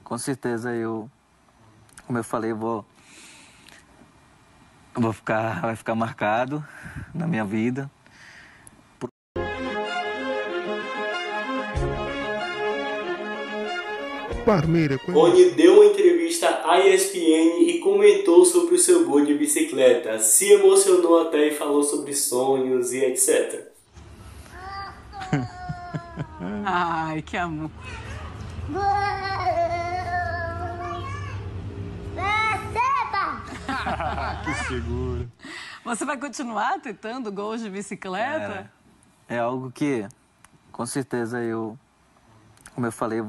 com certeza como eu falei, vai ficar marcado na minha vida. Rony deu uma entrevista à ESPN e comentou sobre o seu gol de bicicleta. Se emocionou até e falou sobre sonhos e etc. Ai, que amor. Que seguro. Você vai continuar tentando gols de bicicleta? É algo que, com certeza, como eu falei,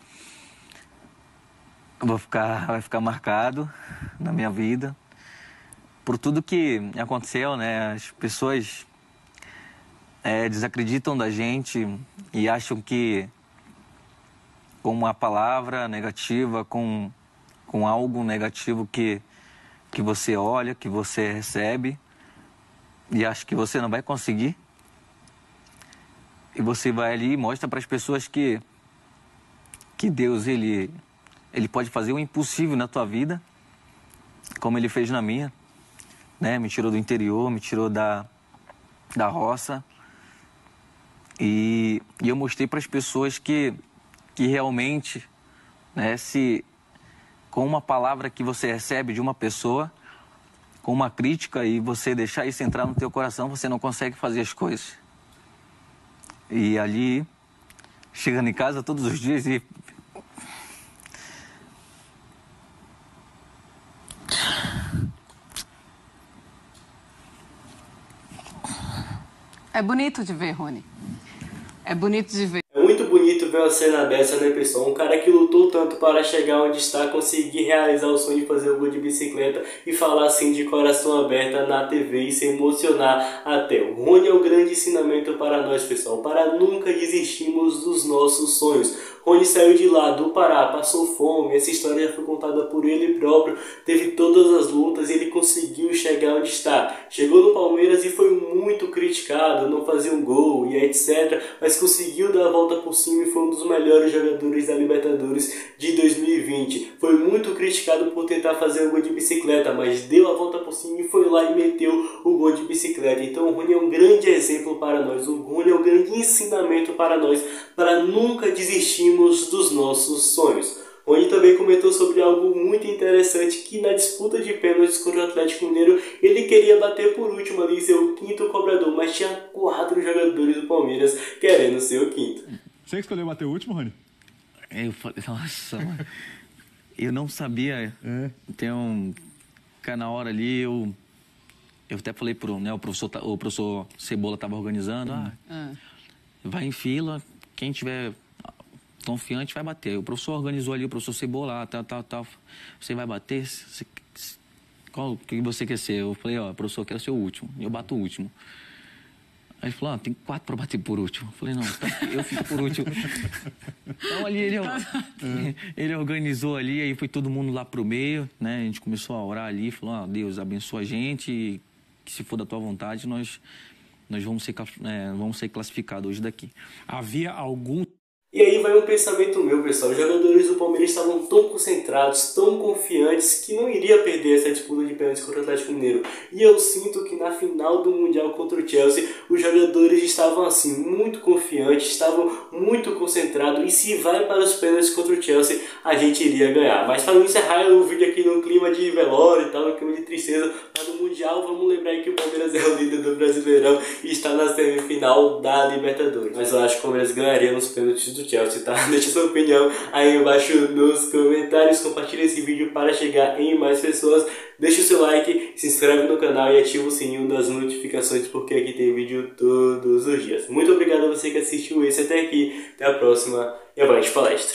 vai ficar marcado na minha vida. Por tudo que aconteceu, né? As pessoas desacreditam da gente e acham que com uma palavra negativa, com algo negativo que você olha, que você recebe e acha que você não vai conseguir. E você vai ali e mostra para as pessoas que Deus, ele pode fazer o impossível na tua vida, como ele fez na minha, né? Me tirou do interior, me tirou da roça. E eu mostrei para as pessoas que realmente, né, se com uma palavra que você recebe de uma pessoa, com uma crítica, e você deixar isso entrar no teu coração, você não consegue fazer as coisas. E ali, chegando em casa todos os dias e... É bonito de ver, Rony. É bonito de ver. É muito bonito ver uma cena dessa, né, pessoal? Um cara que lutou tanto para chegar onde está, conseguir realizar o sonho de fazer o gol de bicicleta e falar assim de coração aberto na TV e se emocionar até. O Rony é um grande ensinamento para nós, pessoal, para nunca desistirmos dos nossos sonhos. Rony saiu de lá, do Pará, passou fome, essa história já foi contada por ele próprio, teve todas as lutas e ele conseguiu chegar onde está. Chegou no Palmeiras e foi muito criticado, não fazia um gol e etc, mas conseguiu dar a volta por cima e foi um dos melhores jogadores da Libertadores de 2020. Foi muito criticado por tentar fazer um gol de bicicleta, mas deu a volta por cima e foi lá e meteu o gol de bicicleta. Então o Rony é um grande exemplo para nós, o Rony é um grande ensinamento para nós, para nunca desistirmos dos nossos sonhos. Rony também comentou sobre algo muito interessante, que na disputa de pênaltis contra o Atlético Mineiro, ele queria bater por último ali, ser o quinto cobrador, mas tinha 4 jogadores do Palmeiras querendo ser o quinto. Você que escolheu bater o último, Rony? Eu falei, nossa, mano, eu não sabia. Tem um cara na hora ali, eu até falei o professor Cebola estava organizando, vai em fila, quem tiver confiante vai bater. O professor organizou ali, o professor Cebola, tal. Você vai bater? Qual que você quer ser? Eu falei, professor, eu quero ser o último. Eu bato o último. Aí ele falou, tem 4 para bater por último. Eu falei, não, eu fico por último. Então ali ele organizou ali, aí foi todo mundo lá pro meio, né? A gente começou a orar ali, falou, Deus abençoa a gente, e que se for da tua vontade, nós vamos ser classificados hoje daqui. Havia algum... E aí vai um pensamento meu, pessoal. Os jogadores do Palmeiras estavam tão concentrados, tão confiantes, que não iria perder essa disputa de pênaltis contra o Atlético Mineiro. E eu sinto que na final do Mundial contra o Chelsea, os jogadores estavam assim, muito confiantes, estavam muito concentrados. E se vai para os pênaltis contra o Chelsea, a gente iria ganhar. Mas para não encerrar o vídeo aqui no clima de velório e tal, no clima de tristeza, lá no Mundial, vamos lembrar aí que o Palmeiras é o líder do Brasileirão e está na semifinal da Libertadores. Mas eu acho que o Palmeiras ganharia nos pênaltis do Chelsea, tá? Deixa sua opinião aí embaixo nos comentários, compartilha esse vídeo para chegar em mais pessoas, deixa o seu like, se inscreve no canal e ativa o sininho das notificações, porque aqui tem vídeo todos os dias. Muito obrigado a você que assistiu esse até aqui, até a próxima e avante palestra!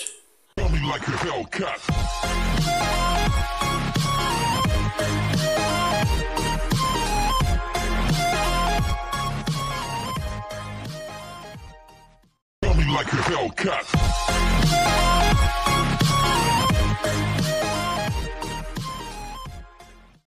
Like a Hellcat.